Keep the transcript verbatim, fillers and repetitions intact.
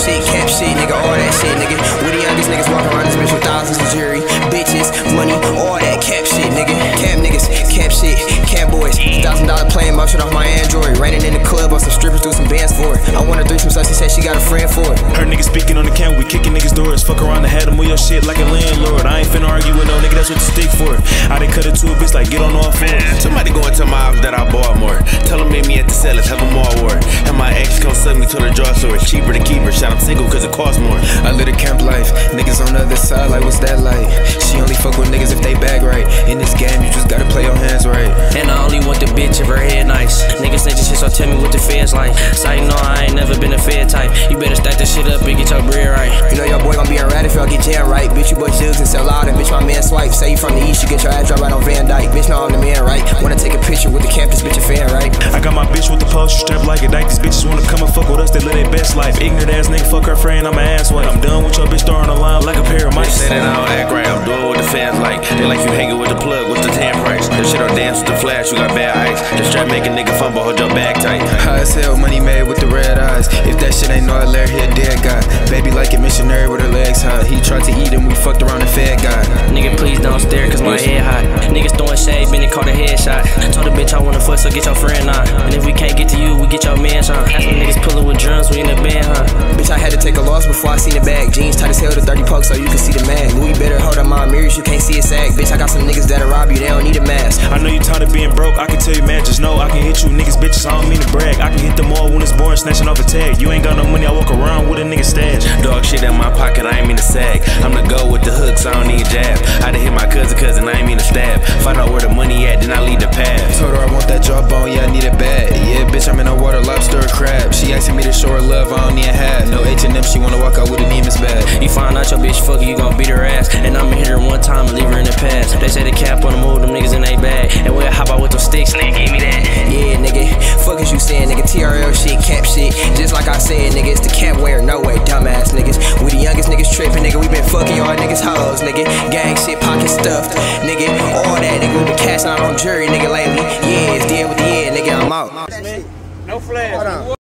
shit, cap shit, nigga, all that shit, nigga. We the youngest niggas walking around this bitch with thousands of jewelry, bitches, money, all that cap shit, nigga. Cap niggas, cap shit, cap boys. Thousand dollar plane motion off my Android. Raining in the club on some strippers, do some bands for it. I want her threesome, so she said she got a friend for it. Her niggas speaking on the camera, we kicking niggas doors. Fuck around and had them with your shit like a landlord. I ain't finna argue with no nigga, that's what the stick for. I done cut it to a bitch like get on all fours. Somebody go and tell my ops that I bought more. Tell them meet me at the sellers, have them all war. And my ex come suck me to the draw, so it's cheaper to keep her. Shot I'm single cause it costs more. I live a camp life, niggas on the other side like what's that like? She only fuck with niggas if they bag right. In this game you just gotta play your hands right. And I only want the bitch if her head nice. Niggas snitching shit, so tell me what the feds like. So you know I ain't never been a fed type. You better stack this shit up and get your bread right. You know your boy gon' be a rat if y'all get jam right. Bitch you bust jugs and sell out and bitch my man swipe. Say you from the east, you get your ass dropped right on Van Dyke. Bitch know I'm the man right. Wanna take a picture with the camp, this bitch a fan right. I got my bitch with the poster strapped like a dyke. These bitches wanna come and fuck with us, they live their best life. Ignorant ass nigga, fuck her friend, I'm an asswipe. I'm done with your bitch throwing a line like a pair of mice. They say that I don't act right, I'm doing what the fans like. They like you hanging with the plug, what's the tan price? This shit don't dance with the flash, you got bad ice. Just try to make a nigga fumble, hold your bag tight. High as hell, money made with the red eyes. If that shit ain't no Larry, he a dead guy. Baby like a missionary with her legs high. He tried to eat him, we fucked around and fed guy. Nigga please don't stare cause my head hot. Niggas throwing shade, been and caught a headshot. Told the bitch I wanna fuck, so get your friend on. And if we can't get to you, we get your man on. That's when niggas pulling with drums, we in the band, huh? Bitch I had to take a loss before I seen the bag. Jeans tight as hell, the thirty poke so you can see the mag. Louis better hold up my mirrors, you can't see a sag. Bitch I got some niggas that'll rob you, they don't need a mask. I know you tired of being broke, I can tell you man, just know I can hit you niggas bitches, I don't mean to brag. I can hit them all when it's boring, snatching off a tag. You ain't got no money, I walk around with a nigga stash. Dog shit in my pocket, I ain't mean to sag. I'm the go with the hooks, I don't need jab. I done hit my cousin cousin, I ain't mean to stab. Find out where the money at, then I lead the path. Told her I want that jawbone, yeah I need it bad. Yeah bitch I'm in the water, lobster or crab. She asking me to show her love, I don't need a hat. No H and M, she wanna walk out with a Neiman's bag. You find out your bitch fucking, you gon' beat her ass. And I'ma hit her one time and leave her in the past. They say the cap on the move, them niggas in they bag. And we'll hop out with them sticks, nigga, give me that. Yeah nigga, fuck is you saying nigga, T R L shit, cap shit. Just like I said nigga, it's the cap wear, no way, dumbass niggas. We the youngest niggas trippin', nigga, we been fucking y'all niggas hoes, nigga. Gang shit, pocket stuffed, nigga, all that nigga, we been cashing out on jury nigga lately. Yeah, it's the end with the end, nigga, I'm out. No flash.